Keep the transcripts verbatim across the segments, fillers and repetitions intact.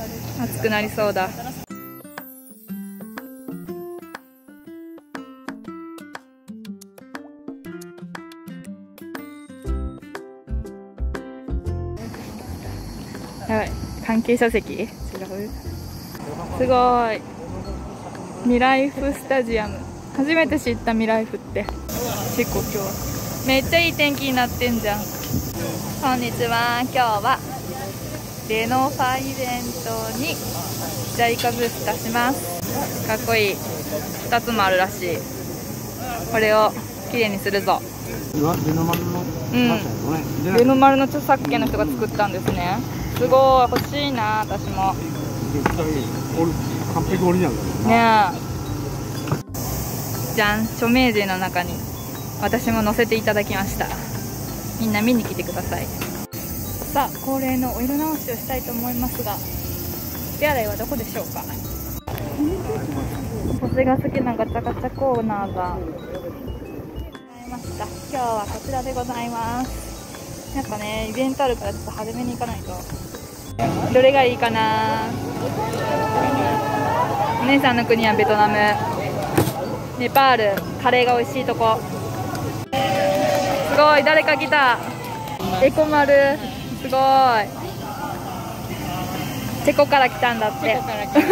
暑くなりそうだ。やばい、関係者席違う。すごい、ミライフスタジアム。初めて知ったミライフって。結構今日はめっちゃいい天気になってんじゃん。こんにちは。今日はレノファイベントにジャイカブース出します。かっこいい。ふたつもあるらしい。これをきれいにするぞ。 レノマルの、 うん、レノマルの著作権の人が作ったんですね。すごい欲しいな、私も。 完璧オリジナルだねえ。じゃん、著名人の中に私も載せていただきました。みんな見に来てください。さあ、恒例のお色直しをしたいと思いますが、手洗いはどこでしょうか。私が好きなガチャガチャコーナーがありました。今日はこちらでございます。やっぱね、イベントあるからちょっと派手めに行かないと。どれがいいかな。お姉さんの国はベトナム、ネパール、カレーが美味しいとこ。すごい、誰か来た。エコマル、すごい。チェコから来たんだって。チェコから来た。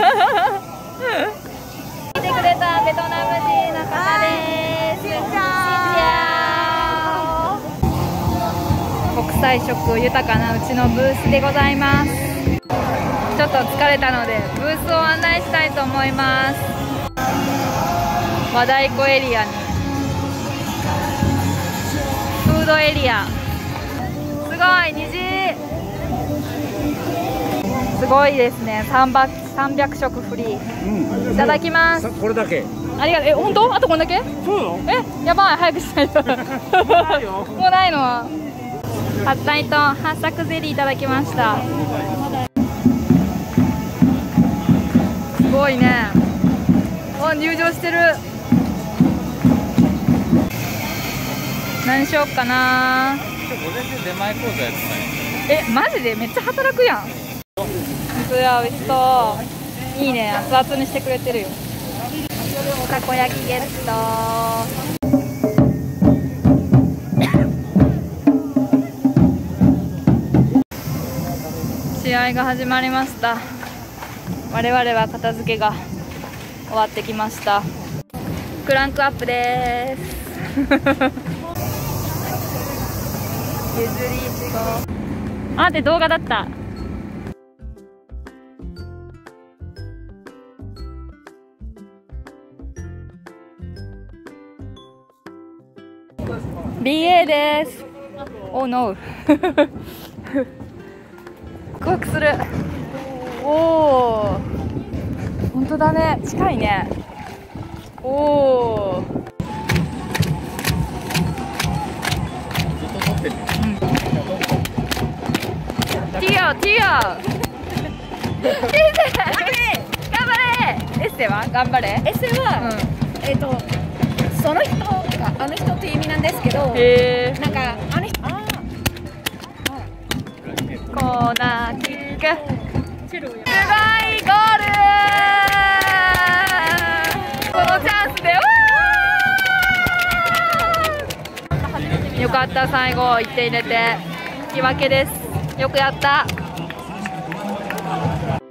来てくれたベトナム人の方です。シンチャオ。国際色豊かなうちのブースでございます。ちょっと疲れたのでブースを案内したいと思います。和太鼓エリアにフードエリア、すごい虹、すごいですね。さんびゃくしょくフリー、うん、いただきます。 これだけありがとう。え、本当？あとこんだけ？ そうなの？ え、やばい、早くしないと。もうないの？パッタイと八朔ゼリーいただきました。すごいね。お、入場してる。何しよっかな。 今日午前中出前講座やってたね。 え、マジでめっちゃ働くやん。本当や、美味しそう。いいね、熱々にしてくれてるよ。たこ焼きゲット。試合が始まりました。我々は片付けが終わってきました。クランクアップです。譲りいちご。あ、で動画だった。ビーエー です。おーノー。ワクワクする。おお、本当だね、近いね。おお。ティオ、ティオ。頑張れ。エッセは頑張れ。 エッセは、うん、えっとその人があの人っていう意味なんですけど、 へー、 なんかあの人、あコーナーキック。すごいゴール。このチャンスで、わー、よかった。最後いってん入れて引き分けです。よくやった。